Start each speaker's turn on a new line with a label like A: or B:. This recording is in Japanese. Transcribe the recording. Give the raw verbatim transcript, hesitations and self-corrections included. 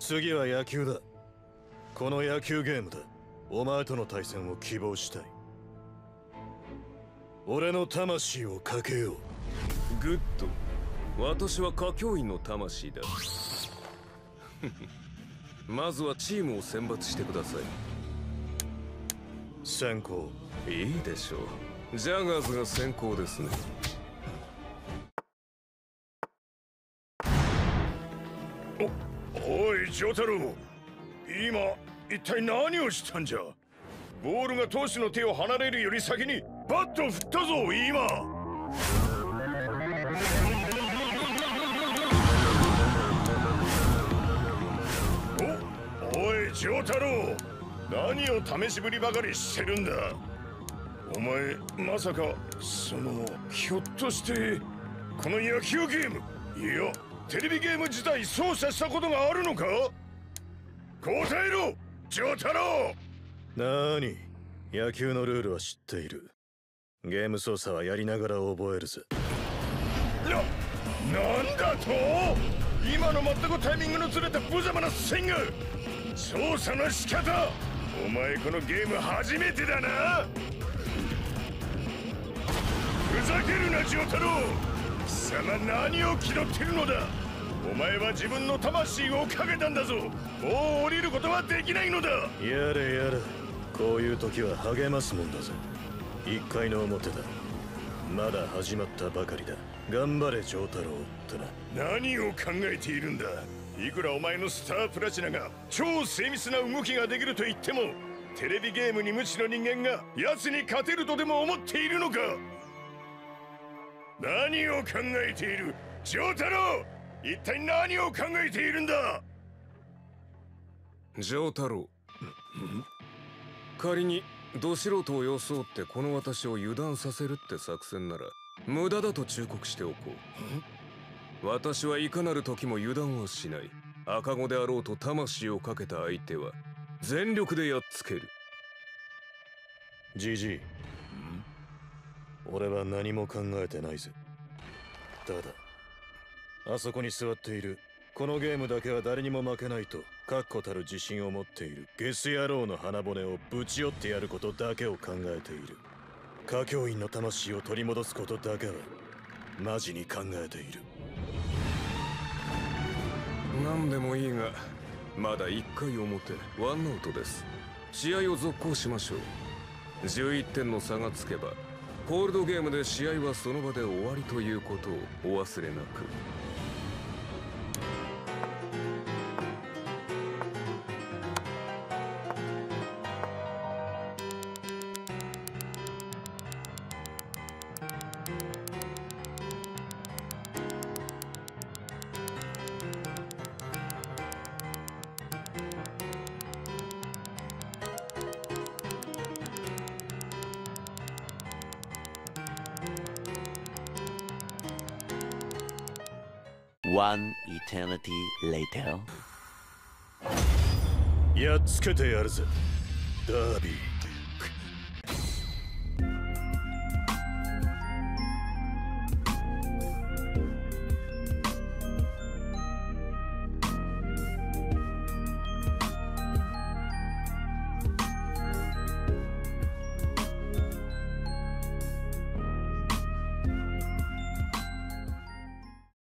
A: 次は野球だ。この野球ゲームだ。お前との対戦を希望したい。俺の魂をかけよう。
B: グッド。私は歌教員の魂だ。まずはチームを選抜してください。
A: 先行。
B: いいでしょう。ジャガーズが先行ですね。
C: お、おいジョタロウ、今一体何をしたんじゃ。ボールが投手の手を離れるより先にバットを振ったぞ今。お、おいジョタロウ、何を試しぶりばかりしてるんだ。お前まさかそのひょっとしてこの野球ゲーム、いやテレビゲーム自体操作したことがあるのか。答えろジョタロウ。
A: なーに、野球のルールは知っている。ゲーム操作はやりながら覚えるぜ。
C: な、なんだと。今の全くタイミングのずれた無様なスイング、操作の仕方、お前このゲーム初めてだな。ふざけるなジョタロウ、貴様何を気取ってるのだ。お前は自分の魂をかけたんだぞ。もう降りることはできないのだ。
A: やれやれ、こういう時は励ますもんだぜ。一回の表だ。まだ始まったばかりだ。頑張れジョータロウってな。
C: 何を考えているんだ。いくらお前のスタープラチナが超精密な動きができると言っても、テレビゲームに無知の人間が奴に勝てるとでも思っているのか。何を考えているジョータロウ、一体何を考えているんだ。
B: ジョータロウ、仮にど素人を装ってこの私を油断させるって作戦なら無駄だと忠告しておこう。私はいかなる時も油断はしない。赤子であろうと魂をかけた相手は全力でやっつける。
A: ジジイ、俺は何も考えてないぜ。ただあそこに座っているこのゲームだけは誰にも負けないと確固たる自信を持っているゲス野郎の鼻骨をぶち折ってやることだけを考えている。歌教員の魂を取り戻すことだけはマジに考えている。
B: 何でもいいが、まだいっかい表、ワンアウトです。試合を続行しましょう。じゅういってんの差がつけばコールドゲームで試合はその場で終わりということをお忘れなく。
D: One eternity later.
A: やっつけてやるぜダービー。